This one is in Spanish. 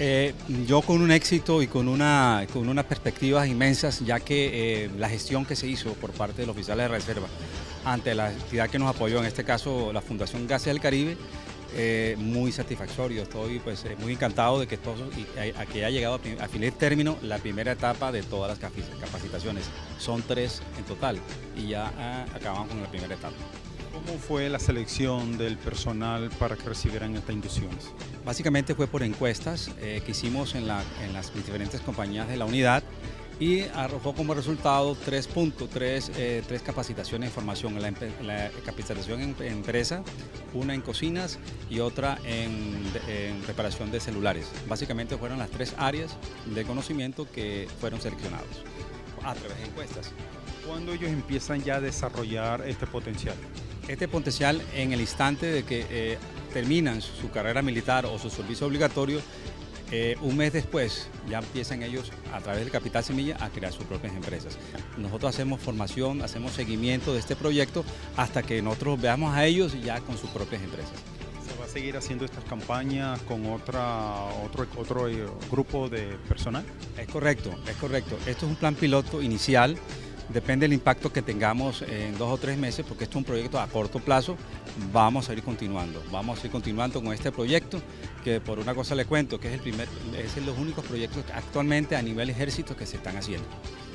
Yo con un éxito y con unas perspectivas inmensas, ya que la gestión que se hizo por parte de los oficiales de reserva ante la entidad que nos apoyó, en este caso la Fundación Gases del Caribe, muy satisfactorio. Estoy pues, muy encantado de que, a que haya llegado a fin de término la primera etapa de todas las capacitaciones. Son 3 en total y ya acabamos con la primera etapa. ¿Cómo fue la selección del personal para que recibieran estas inducciones? Básicamente fue por encuestas que hicimos en las diferentes compañías de la unidad y arrojó como resultado 3 puntos, 3 capacitaciones en formación, la capacitación en empresa, una en cocinas y otra en reparación de celulares. Básicamente fueron las 3 áreas de conocimiento que fueron seleccionados a través de encuestas. ¿Cuándo ellos empiezan ya a desarrollar este potencial? Este potencial en el instante de que terminan su carrera militar o su servicio obligatorio, un mes después ya empiezan ellos a través del Capital Semilla a crear sus propias empresas. Nosotros hacemos formación, hacemos seguimiento de este proyecto hasta que nosotros veamos a ellos ya con sus propias empresas. ¿Se va a seguir haciendo estas campañas con otro grupo de personal? Es correcto, es correcto. Esto es un plan piloto inicial. Depende del impacto que tengamos en 2 o 3 meses, porque esto es un proyecto a corto plazo. Vamos a ir continuando con este proyecto, que por una cosa le cuento, que es los únicos proyectos actualmente a nivel ejército que se están haciendo.